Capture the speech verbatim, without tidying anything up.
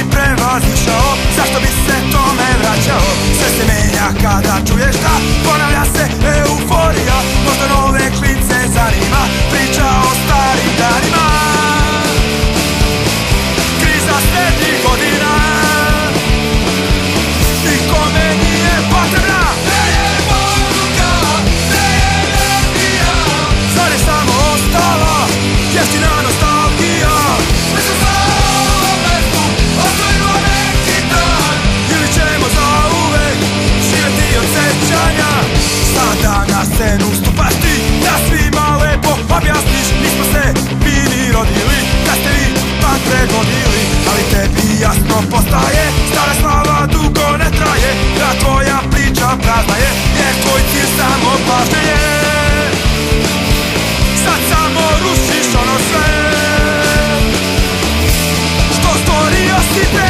prevazišao, zašto bi se tome vraćao? Sve se menja kada čuješ da ponavlja se euforija. Možda nove klince zanima priča o starim danima. Kriza srednjih godina nikome nije potrebna. Ne je poruka, ne je energija, zar je samo ostala jeftina nostalgija? Mi se za ovom mestu ostavimo neki dan, ili ćemo zauvek živjeti od sećanja. Sada na scenu stupaš ti, da svima lepo objasniš. Nismo se bili rodili kad ste vi band pregodili, ali tebi jasno postaje, stara slava dugo ne traje, da tvoja priča prazna je, jer tvoj cilj samo pažnje. Sad samo rušiš ono sve što stvorio si pre.